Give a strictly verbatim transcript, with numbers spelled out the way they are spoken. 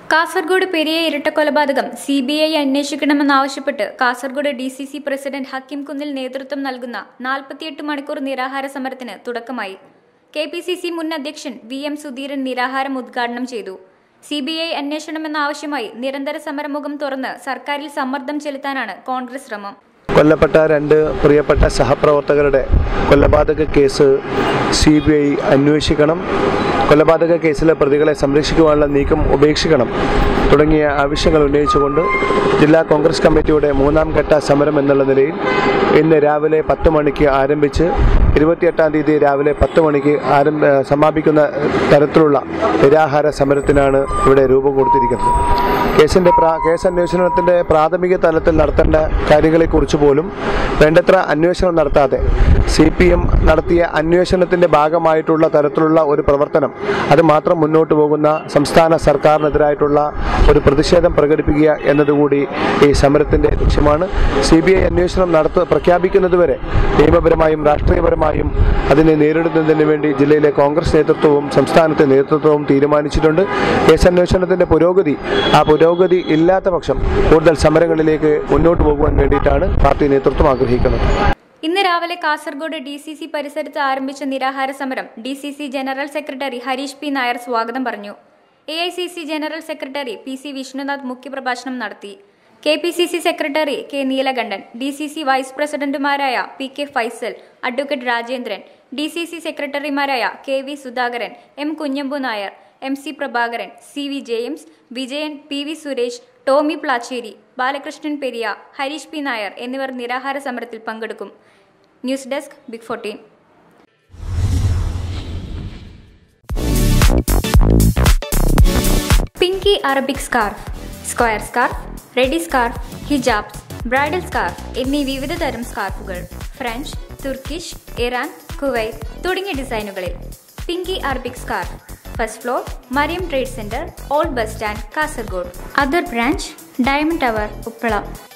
കാസർഗോഡ് പെരിയ ഇരട്ടക്കൊലപാതകം C B I അന്വേഷിക്കണമെന്നാവശ്യപ്പെട്ട് Kasaragod D C C president Hakkim Kunnil നേതൃത്വം നൽകുന്ന നാൽപ്പത്തിയെട്ട് മണിക്കൂർ നിരാഹാര സമരത്തിന് തുടക്കമായി. കെ പി സി സി മുൻ അധ്യക്ഷൻ വി എം സുധീരൻ നിരാഹാരം ഉദ്ഘാടനം ചെയ്തു. സി ബി ഐ അന്വേഷണമെന്ന ആവശ്യമായി നിരന്തര സമരമുഖം തുറന്ന് സർക്കാരിൽ സമ്മർദ്ദം ചെലുത്താനാണ് കോൺഗ്രസ് ശ്രമം. കൊല്ലപ്പെട്ട രണ്ട് പ്രിയപ്പെട്ട സഹപ്രവർത്തകരുടെ കൊലപാതക കേസ് സി ബി ഐ അന്വേഷിക്കണം, കൊലപാതക കേസിലെ പ്രതികളെ സംരക്ഷിക്കുവാനുള്ള നീക്കം ഉപേക്ഷിക്കണം തുടങ്ങിയ ആവശ്യങ്ങൾ ഉന്നയിച്ചുകൊണ്ട് ജില്ലാ കോൺഗ്രസ് കമ്മിറ്റിയുടെ മൂന്നാം ഘട്ട സമരം എന്നുള്ള നിലയിൽ ഇന്ന് രാവിലെ പത്ത് മണിക്ക് ആരംഭിച്ച് ഇരുപത്തിയെട്ടാം തീയതി രാവിലെ പത്ത് മണിക്ക് ആരംഭ സമാപിക്കുന്ന തരത്തിലുള്ള നിരാഹാര സമരത്തിനാണ് ഇവിടെ രൂപം കൊടുത്തിരിക്കുന്നത്. കേസിൻ്റെ പ്രാ കേസ് അന്വേഷണത്തിൻ്റെ പ്രാഥമിക തലത്തിൽ നടത്തേണ്ട കാര്യങ്ങളെക്കുറിച്ച് പോലും വേണ്ടത്ര അന്വേഷണം നടത്താതെ സി പി എം നടത്തിയ അന്വേഷണത്തിൻ്റെ ഭാഗമായിട്ടുള്ള തരത്തിലുള്ള ഒരു പ്രവർത്തനം അത് മാത്രം മുന്നോട്ട് പോകുന്ന സംസ്ഥാന സർക്കാരിനെതിരായിട്ടുള്ള ഒരു പ്രതിഷേധം പ്രകടിപ്പിക്കുക എന്നതുകൂടി ഈ സമരത്തിൻ്റെ ലക്ഷ്യമാണ്. സി ബി ഐ അന്വേഷണം നടത്ത പ്രഖ്യാപിക്കുന്നതുവരെ നിയമപരമായും രാഷ്ട്രീയപരമായും അതിനെ നേരിടുന്നതിന് വേണ്ടി ജില്ലയിലെ കോൺഗ്രസ് നേതൃത്വവും സംസ്ഥാനത്തെ നേതൃത്വവും തീരുമാനിച്ചിട്ടുണ്ട്. കേസന്വേഷണത്തിൻ്റെ പുരോഗതി ആ പുരോഗതി ഇല്ലാത്ത പക്ഷം കൂടുതൽ സമരങ്ങളിലേക്ക് മുന്നോട്ട് പോകുവാൻ വേണ്ടിയിട്ടാണ് പാർട്ടി നേതൃത്വം ആഗ്രഹിക്കുന്നത്. ഇന്ന് രാവിലെ കാസർഗോഡ് ഡി സി സി പരിസരത്ത് ആരംഭിച്ച നിരാഹാര സമരം D C C general secretary Harish P Nair സ്വാഗതം പറഞ്ഞു. A I C C general secretary P C Vishnunath മുഖ്യപ്രഭാഷണം നടത്തി. K P C C secretary K Neelakantan, D C C vice പ്രസിഡന്റുമാരായ P K Faisal, advocate Rajendran, D C C സെക്രട്ടറിമാരായ K V Sudhakaran, M Kunhambu Nair, M C Prabhakaran, C V James, Vijayan, P V Suresh, Tommy Plachery, Balakrishnan Periya, Harish P Nair എന്നിവർ നിരാഹാര സമരത്തിൽ പങ്കെടുക്കും. News desk big fourteen. Pinky Arabic scarf, square scarf, ready scarf, hijabs, bridal scarf എന്നീ വിവിധ തരം സ്കാർഫുകൾ French, Turkish, Iran, Kuwait തുടങ്ങിയ ഡിസൈനുകളിൽ. Pinky Arabic scarf, first floor, Mariyam trade centre, old bus stand, Kasaragod. Other branch, diamond tower, Uppala.